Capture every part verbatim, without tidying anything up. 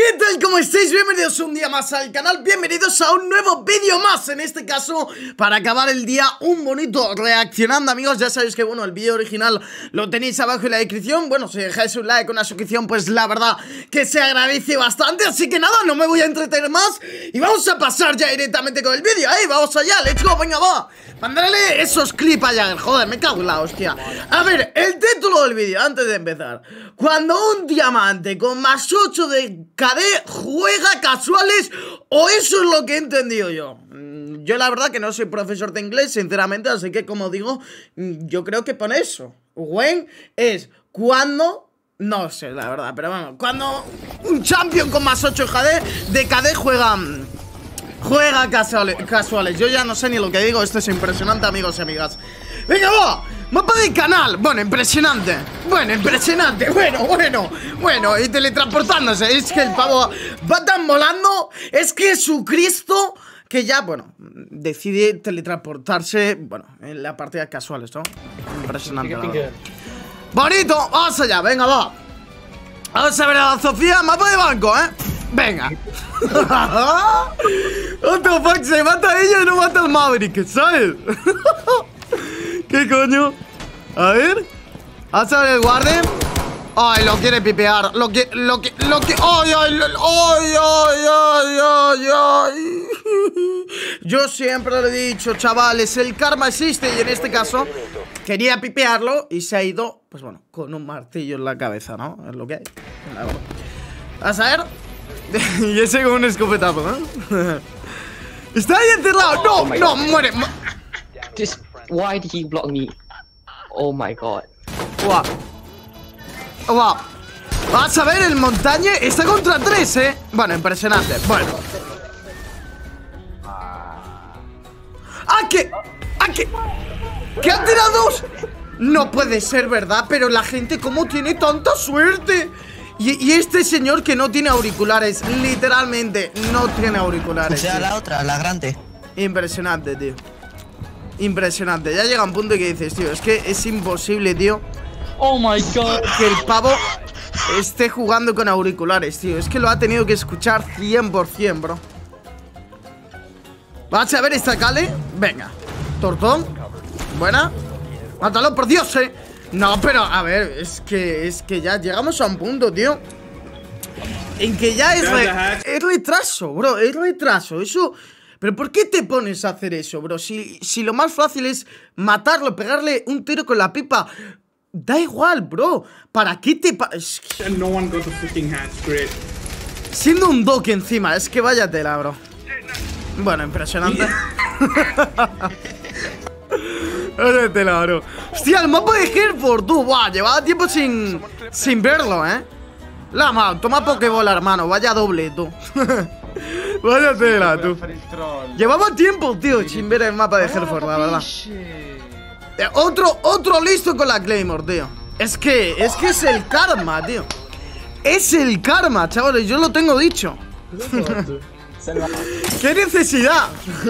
¿Qué tal? ¿Cómo estáis? Bienvenidos un día más al canal, bienvenidos a un nuevo vídeo más. En este caso, para acabar el día, un bonito reaccionando, amigos. Ya sabéis que, bueno, el vídeo original lo tenéis abajo en la descripción. Bueno, si dejáis un like, una suscripción, pues la verdad que se agradece bastante. Así que nada, no me voy a entretener más y vamos a pasar ya directamente con el vídeo. ¡Ey, vamos allá! ¡Let's go! ¡Venga, va! Mándale esos clips allá, joder, me cago en la hostia. A ver, el título del vídeo, antes de empezar. Cuando un diamante con más ocho de K D juega casuales, o eso es lo que he entendido yo. Yo la verdad que no soy profesor de inglés, sinceramente, así que como digo, yo creo que pone eso. When es cuando... No sé, la verdad, pero bueno, cuando un champion con más ocho de K D juega... Juega casuales, casuales, yo ya no sé ni lo que digo. Esto es impresionante, amigos y amigas. ¡Venga, va! Mapa del canal, bueno, impresionante. Bueno, impresionante, bueno, bueno. Bueno, y teletransportándose. Es que el pavo va tan volando. Es que Jesucristo que ya, bueno, decide teletransportarse, bueno, en la partida casuales, ¿no? Impresionante, ¿no? Bonito, vamos allá, venga, va. Vamos a ver a la Sofía, mapa de banco, ¿eh? Venga. Otro fuck, se mata a ella y no mata al Maverick, ¿sabes? ¿Qué coño? A ver. Vamos a ver el guardia. Ay, lo quiere pipear. Lo que, lo que, lo que. Ay, ay, ay, ay, ay, ay, ay. Yo siempre lo he dicho, chavales, el karma existe y en este caso quería pipearlo y se ha ido, pues bueno, con un martillo en la cabeza, ¿no? Es lo que hay. Vamos a ver. Y ese con un escopetazo, ¿no? Está ahí enterrado. No, oh no, muere. Just, why did he block me? Oh my god. Wow. Wow. Vas a ver, el montaña está contra tres, ¿eh? Bueno, impresionante. Bueno. ¿A qué? ¿A qué? ¿Qué han tirado dos? No puede ser verdad, pero la gente cómo tiene tanta suerte. Y, y este señor que no tiene auriculares, literalmente no tiene auriculares. O sea, la otra, la grande. Impresionante, tío. Impresionante. Ya llega un punto que dices, tío, es que es imposible, tío. Oh my god. Que el pavo esté jugando con auriculares, tío. Es que lo ha tenido que escuchar cien por cien, bro. Vas a ver esta Kale. Venga. Tortón. Buena. Mátalo, por Dios, eh. No, pero a ver, es que es que ya llegamos a un punto, tío, en que ya es, re, es retraso, bro, es retraso, eso. Pero ¿por qué te pones a hacer eso, bro? Si, si lo más fácil es matarlo, pegarle un tiro con la pipa. Da igual, bro. ¿Para qué te pa es que... No one got the freaking hatch, great. Siendo un dock encima, es que vaya tela, bro. Bueno, impresionante. Tela, bro. Hostia, el mapa de Hereford, tú, buah, llevaba tiempo sin, sin verlo, ¿eh? La mano, toma Pokébola, hermano, vaya doble, tú. Vaya tela, tú. Llevaba tiempo, tío, sin ver el mapa de Hereford, la verdad. Eh, otro, otro listo con la Claymore, tío. Es que, es que es el karma, tío. Es el karma, chavales, yo lo tengo dicho. ¿Qué necesidad?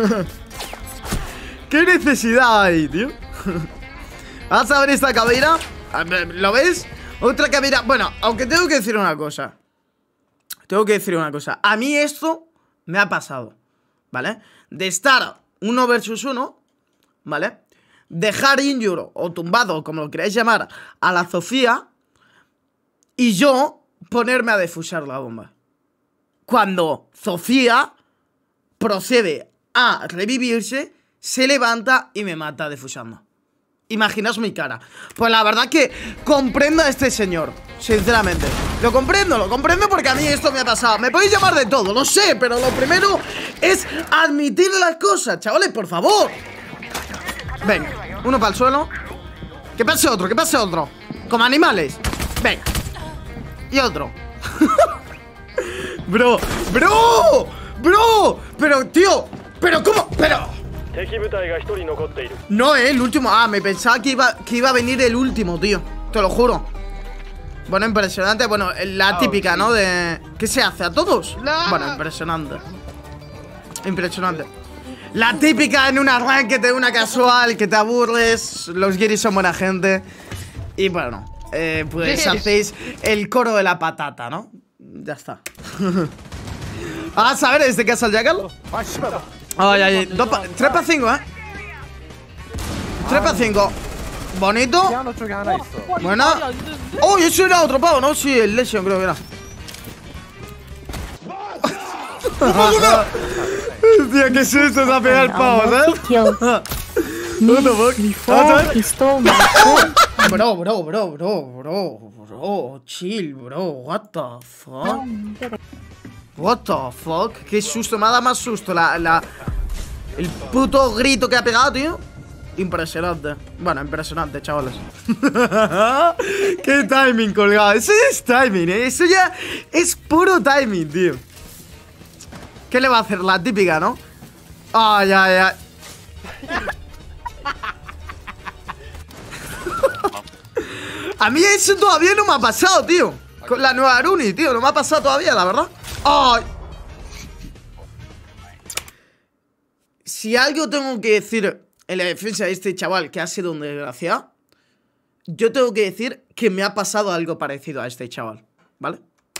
¿Qué necesidad hay, tío? Vamos a ver esta caveira. ¿Lo ves? Otra caveira. Bueno, aunque tengo que decir una cosa. Tengo que decir una cosa. A mí esto me ha pasado, ¿vale? De estar uno versus uno, ¿vale? Dejar injure o tumbado, como lo queráis llamar, a la Sofía y yo ponerme a defusar la bomba. Cuando Sofía procede a revivirse, se levanta y me mata defusando. Imaginaos mi cara. Pues la verdad que comprendo a este señor, sinceramente. Lo comprendo, lo comprendo porque a mí esto me ha pasado. Me podéis llamar de todo, lo sé, pero lo primero es admitir las cosas, chavales, por favor. Venga, uno para el suelo. Que pase otro, que pase otro. Como animales. Venga. Y otro. Bro, bro, bro. Pero, tío, pero ¿cómo? Pero... No, eh, el último. Ah, me pensaba que iba, que iba a venir el último, tío. Te lo juro. Bueno, impresionante. Bueno, la típica, ¿no? De... ¿Qué se hace? ¿A todos? Bueno, impresionante. Impresionante. La típica en un arranque de una casual, que te aburres. Los guiris son buena gente. Y bueno, eh, pues hacéis el coro de la patata, ¿no? Ya está. Vamos a ver este caso al Jackal. Ay, ay, dos pa tres para cinco, eh. tres para cinco. Bonito. Buena. Oh, eso era otro pavo, ¿no? Sí, el Lesion creo que era. Hostia, qué susto se ha pegado el pavo, ¿sabes? What the fuck? Bro, bro, bro, bro, bro, bro, chill, bro, what the fuck? What the fuck? Qué susto, me ha dado más susto la, la, el puto grito que ha pegado, tío. Impresionante. Bueno, impresionante, chavales. Qué timing colgado. Eso ya es timing, ¿eh? Eso ya es puro timing, tío. ¿Qué le va a hacer? La típica, ¿no? Ay, ay, ay. A mí eso todavía no me ha pasado, tío. Con la nueva Aruni, tío. No me ha pasado todavía, la verdad. ¡Ay! Si algo tengo que decir en la defensa de este chaval que ha sido un desgraciado, yo tengo que decir que me ha pasado algo parecido a este chaval, ¿vale?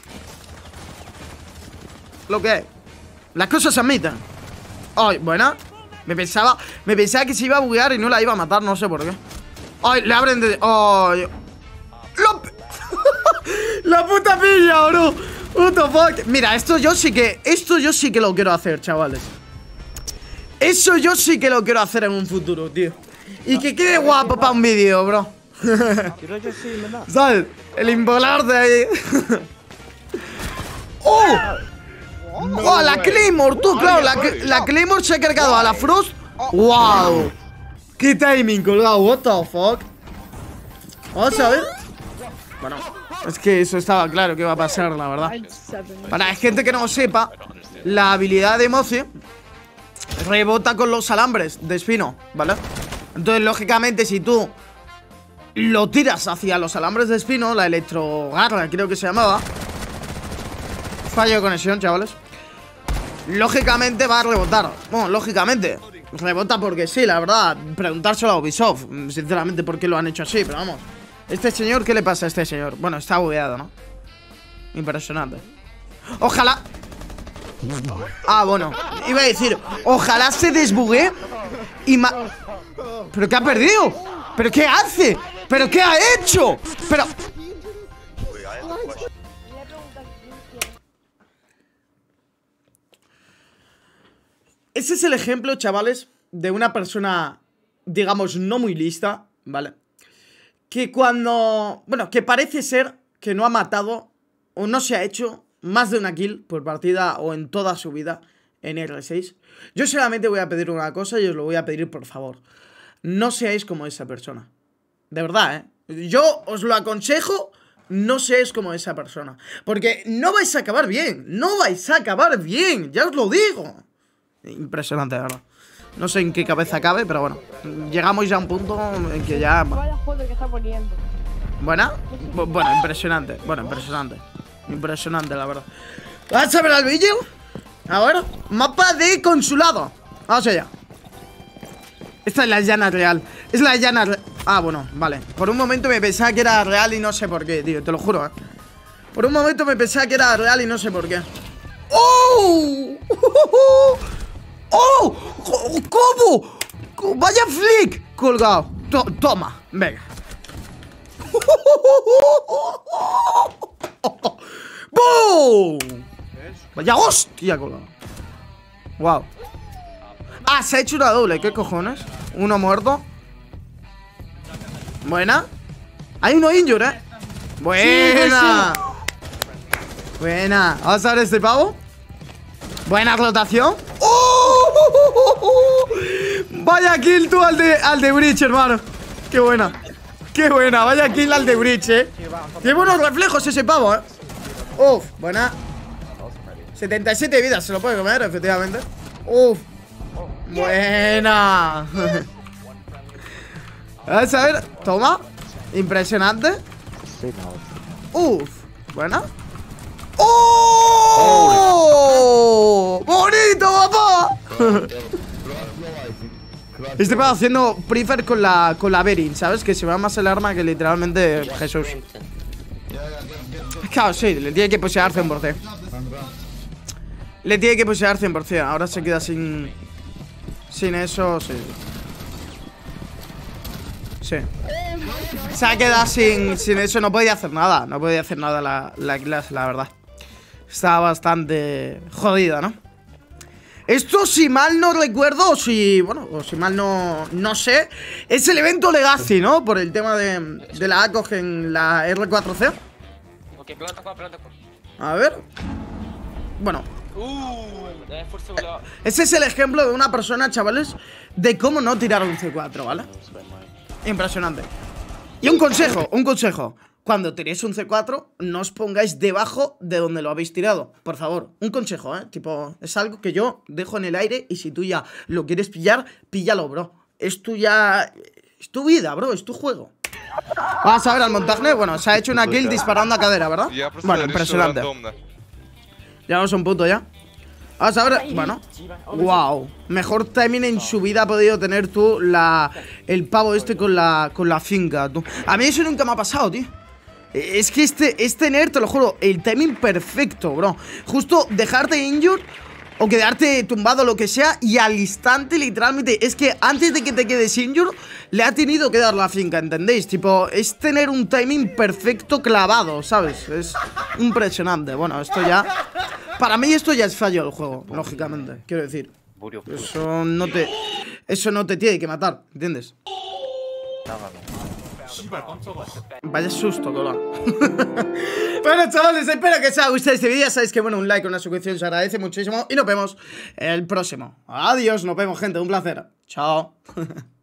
Lo que es. Las cosas se admiten. ¡Ay! Buena. Me pensaba, me pensaba que se iba a buguear y no la iba a matar, no sé por qué. ¡Ay! Le abren de... ¡Ay! ¡La, la puta pilla, bro! What the fuck. Mira, esto yo sí que... Esto yo sí que lo quiero hacer, chavales. Eso yo sí que lo quiero hacer en un futuro, tío. Y que quede guapo para un vídeo, bro. ¿Sabes? El involar de ahí. ¡Oh! ¡Oh, la Claymore, tú! Claro, la, la Claymore se ha cargado a la Frost. ¡Wow! ¡Qué timing colgado! What the fuck. Vamos a ver. Bueno, es que eso estaba claro que iba a pasar, la verdad. Para la gente que no lo sepa, la habilidad de Mozi rebota con los alambres de espino, ¿vale? Entonces, lógicamente, si tú lo tiras hacia los alambres de espino, la electrogarra, creo que se llamaba. Fallo de conexión, chavales. Lógicamente va a rebotar. Bueno, lógicamente rebota porque sí, la verdad. Preguntárselo a Ubisoft, sinceramente, por qué lo han hecho así, pero vamos. Este señor, ¿qué le pasa a este señor? Bueno, está bugueado, ¿no? Impresionante. Ojalá... Ah, bueno, iba a decir, ojalá se desbugue y ma... ¿Pero qué ha perdido? ¿Pero qué hace? ¿Pero qué ha hecho? Pero... Ese es el ejemplo, chavales, de una persona, digamos, no muy lista, ¿vale? Que cuando... Bueno, que parece ser que no ha matado o no se ha hecho más de una kill por partida o en toda su vida en R seis. Yo solamente voy a pedir una cosa y os lo voy a pedir por favor. No seáis como esa persona. De verdad, ¿eh? Yo os lo aconsejo, no seáis como esa persona. Porque no vais a acabar bien. No vais a acabar bien, ya os lo digo. Impresionante, de verdad. No sé en qué cabeza cabe, pero bueno. Llegamos ya a un punto en que ya... Vaya foto que está poniendo. ¿Buena? Bu bueno, impresionante. Bueno, impresionante. Impresionante, la verdad. Vamos a ver al vídeo. Ahora, mapa de consulado. Vamos allá. Esta es la llana real. Es la llana real. Ah, bueno, vale. Por un momento me pensaba que era real y no sé por qué, tío. Te lo juro, eh. Por un momento me pensaba que era real y no sé por qué. ¡Oh! ¡Oh! ¿Cómo? ¡Vaya flick! Colgado. To toma, venga. ¡Boom! Vaya hostia, colgado. Wow. Ah, se ha hecho una doble. ¿Qué cojones? Uno muerto. Buena. Hay uno injured, eh. Buena. Buena. Vamos a ver este pavo. Buena rotación. ¡Oh! Vaya kill tú al de, al de Breach, hermano. Qué buena. Qué buena. Vaya kill al de Breach, eh. Tiene buenos reflejos ese pavo, eh. Uf, buena. setenta y siete vidas, se lo puede comer, efectivamente. Uf. Buena. Vamos a ver. Toma. Impresionante. Uf. Buena. ¡Oh! ¡Bonito, papá! Este pavo haciendo prefer con la, con la Berin, ¿sabes? Que se va más el arma que literalmente Jesús. Claro, sí, le tiene que posear cien por cien. Le tiene que pushear cien por cien. Ahora se queda sin... Sin eso, sí. Sí. Se ha quedado sin, sin eso. No podía hacer nada. No podía hacer nada la, la clase, la verdad. Estaba bastante jodida, ¿no? Esto, si mal no recuerdo, o si... Bueno, o si mal no... No sé. Es el evento Legacy, ¿no? Por el tema de, de la A C O G en la R cuatro C. Ok, planta qua, planta qua. A ver. Bueno. Uh, eh, forse voleva... Ese es el ejemplo de una persona, chavales, de cómo no tirar un C cuatro, ¿vale? Impresionante. Y un consejo, un consejo. Cuando tiréis un C cuatro, no os pongáis debajo de donde lo habéis tirado. Por favor, un consejo, ¿eh? Tipo, es algo que yo dejo en el aire y si tú ya lo quieres pillar, píllalo, bro. Es tu ya... Es tu vida, bro, es tu juego. Vamos a ver al montaje. Bueno, se ha hecho una kill disparando a cadera, ¿verdad? Bueno, impresionante. Llevamos un punto ya. Vamos a ver, bueno. Wow. Mejor timing en su vida ha podido tener tú la, el pavo este con la, con la finca, tú. A mí eso nunca me ha pasado, tío. Es que este, es tener, te lo juro, el timing perfecto, bro. Justo dejarte injured o quedarte tumbado, lo que sea, y al instante, literalmente, es que antes de que te quedes injured, le ha tenido que dar la finca, ¿entendéis? Tipo, es tener un timing perfecto clavado, ¿sabes? Es impresionante. Bueno, esto ya... Para mí esto ya es fallo del juego, lógicamente, quiero decir. Eso no te... Eso no te tiene que matar, ¿entiendes? Vaya susto, cola. Bueno, chavales, espero que os haya gustado este vídeo. Sabéis que, bueno, un like, una suscripción se agradece muchísimo. Y nos vemos el próximo. Adiós, nos vemos, gente, un placer. Chao.